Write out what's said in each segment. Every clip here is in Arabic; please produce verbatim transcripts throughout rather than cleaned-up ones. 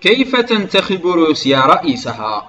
كيف تنتخب روسيا رئيسها؟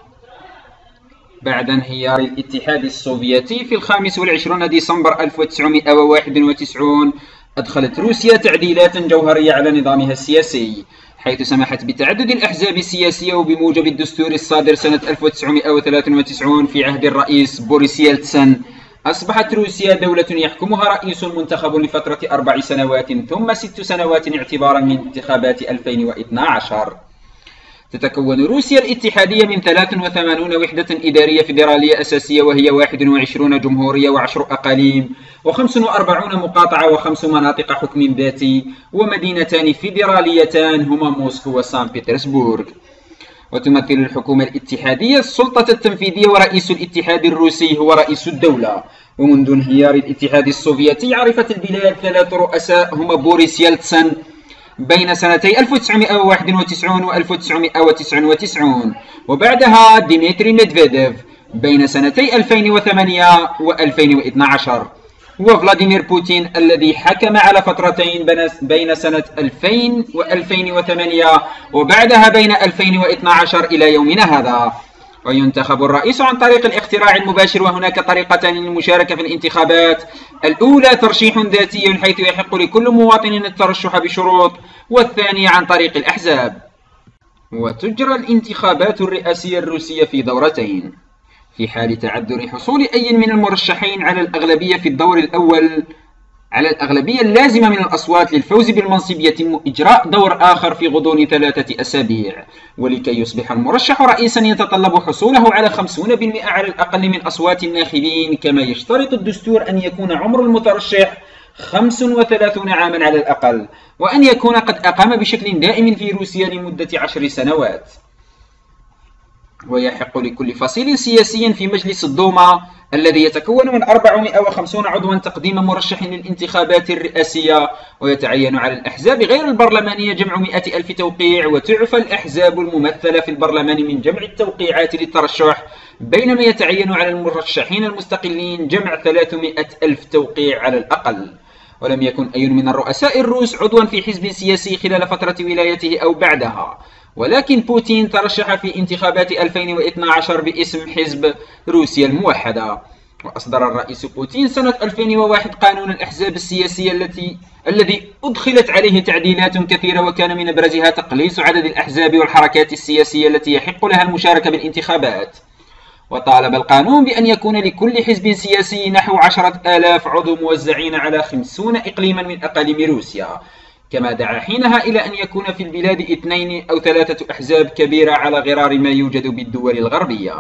بعد انهيار الاتحاد السوفيتي في الخامس والعشرون ديسمبر ألف وتسعمائة وواحد وتسعين، أدخلت روسيا تعديلات جوهرية على نظامها السياسي، حيث سمحت بتعدد الأحزاب السياسية وبموجب الدستور الصادر سنة ألف وتسعمائة وثلاثة وتسعين في عهد الرئيس بوريس يلتسن. أصبحت روسيا دولة يحكمها رئيس منتخب لفترة أربع سنوات ثم ست سنوات اعتبارا من انتخابات ألفين واثني عشر. تتكون روسيا الاتحادية من ثلاث وثمانين وحدة إدارية فيدرالية أساسية، وهي واحد وعشرين جمهورية وعشر أقاليم وخمس وأربعين مقاطعة وخمس مناطق حكم ذاتي ومدينتان فيدراليتان هما موسكو وسان بطرسبورغ. وتمثل الحكومة الاتحادية السلطة التنفيذية، ورئيس الاتحاد الروسي هو رئيس الدولة. ومنذ انهيار الاتحاد السوفيتي عرفت البلاد ثلاث رؤساء هما بوريس يلتسن بين سنتي ألف وتسعمائة وواحد وتسعين و ألف وتسعمائة وتسعة وتسعين، وبعدها ديمتري ميدفيديف بين سنتي ألفين وثمانية و ألفين واثني عشر، وفلاديمير بوتين الذي حكم على فترتين بين سنة ألفين و ألفين وثمانية وبعدها بين ألفين واثني عشر إلى يومنا هذا. وينتخب الرئيس عن طريق الاقتراع المباشر، وهناك طريقتان للمشاركة في الانتخابات: الأولى ترشيح ذاتي حيث يحق لكل مواطن الترشح بشروط، والثانية عن طريق الأحزاب. وتجرى الانتخابات الرئاسية الروسية في دورتين. في حال تعذر حصول أي من المرشحين على الأغلبية في الدور الأول على الأغلبية اللازمة من الأصوات للفوز بالمنصب، يتم إجراء دور آخر في غضون ثلاثة أسابيع. ولكي يصبح المرشح رئيسا يتطلب حصوله على خمسين بالمئة على الأقل من أصوات الناخبين، كما يشترط الدستور أن يكون عمر المترشح خمسة وثلاثين عاما على الأقل، وأن يكون قد أقام بشكل دائم في روسيا لمدة عشر سنوات. ويحق لكل فصيل سياسي في مجلس الدوما الذي يتكون من أربعمائة وخمسين عضوا تقديم مرشح للانتخابات الرئاسية، ويتعين على الأحزاب غير البرلمانية جمع مئة ألف توقيع، وتعفى الأحزاب الممثلة في البرلمان من جمع التوقيعات للترشح، بينما يتعين على المرشحين المستقلين جمع ثلاثمائة ألف توقيع على الأقل. ولم يكن أي من الرؤساء الروس عضوا في حزب سياسي خلال فترة ولايته أو بعدها، ولكن بوتين ترشح في انتخابات ألفين واثني عشر باسم حزب روسيا الموحدة. وأصدر الرئيس بوتين سنة ألفين وواحد قانون الأحزاب السياسية التي الذي أدخلت عليه تعديلات كثيرة، وكان من أبرزها تقليص عدد الأحزاب والحركات السياسية التي يحق لها المشاركة بالانتخابات. وطالب القانون بأن يكون لكل حزب سياسي نحو عشرة آلاف عضو موزعين على خمسين إقليما من أقاليم روسيا، كما دعا حينها إلى أن يكون في البلاد اثنين أو ثلاثة أحزاب كبيرة على غرار ما يوجد بالدول الغربية.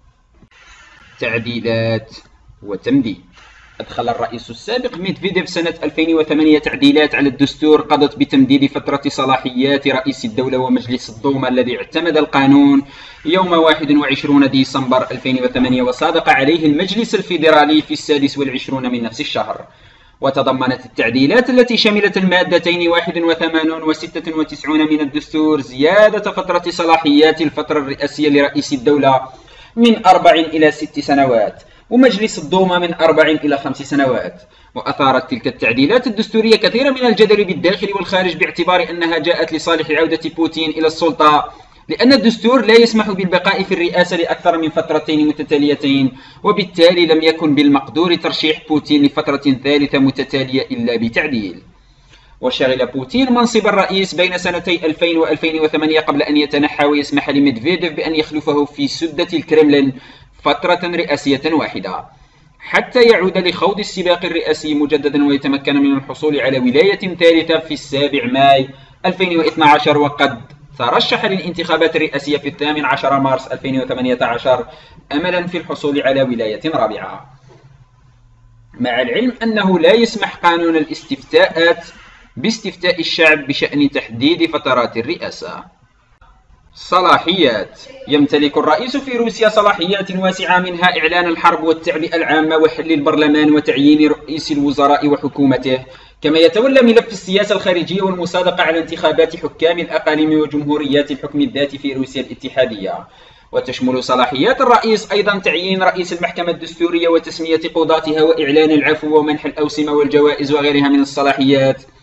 تعديلات وتمديد. أدخل الرئيس السابق ميدفيديف سنة ألفين وثمانية تعديلات على الدستور قضت بتمديد فترة صلاحيات رئيس الدولة ومجلس الدوما الذي اعتمد القانون يوم واحد وعشرين ديسمبر ألفين وثمانية، وصادق عليه المجلس الفيدرالي في السادس والعشرون من نفس الشهر. وتضمنت التعديلات التي شملت المادتين واحد وثمانين و ستة وتسعين من الدستور زيادة فترة صلاحيات الفترة الرئاسية لرئيس الدولة من أربع إلى ست سنوات، ومجلس الدوما من أربع إلى خمس سنوات. وأثارت تلك التعديلات الدستورية كثيرا من الجدل بالداخل والخارج، باعتبار أنها جاءت لصالح عودة بوتين إلى السلطة، لأن الدستور لا يسمح بالبقاء في الرئاسة لأكثر من فترتين متتاليتين، وبالتالي لم يكن بالمقدور ترشيح بوتين لفترة ثالثة متتالية إلا بتعديل. وشغل بوتين منصب الرئيس بين سنتي ألفين و ألفين وثمانية قبل أن يتنحى ويسمح لميدفيديف بأن يخلفه في سدة الكرملين فترة رئاسية واحدة، حتى يعود لخوض السباق الرئاسي مجددا ويتمكن من الحصول على ولاية ثالثة في السابع ماي ألفين واثني عشر. وقد ترشح للانتخابات الرئاسية في الثامن عشر مارس ألفين وثمانية عشر أملا في الحصول على ولاية رابعة، مع العلم أنه لا يسمح قانون الاستفتاءات باستفتاء الشعب بشأن تحديد فترات الرئاسة. صلاحيات. يمتلك الرئيس في روسيا صلاحيات واسعة، منها إعلان الحرب والتعبئة العامة وحل البرلمان وتعيين رئيس الوزراء وحكومته، كما يتولى ملف السياسة الخارجية والمصادقة على انتخابات حكام الأقاليم وجمهوريات الحكم الذاتي في روسيا الاتحادية. وتشمل صلاحيات الرئيس أيضا تعيين رئيس المحكمة الدستورية وتسمية قضاتها وإعلان العفو ومنح الأوسمة والجوائز وغيرها من الصلاحيات.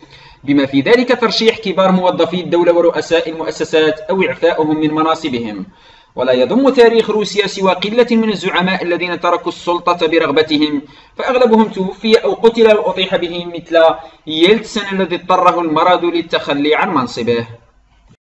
بما في ذلك ترشيح كبار موظفي الدولة ورؤساء المؤسسات أو إعفاؤهم من مناصبهم. ولا يضم تاريخ روسيا سوى قلة من الزعماء الذين تركوا السلطة برغبتهم، فأغلبهم توفي أو قتل أو أطيح به، مثل يلتسن الذي اضطره المرض للتخلي عن منصبه.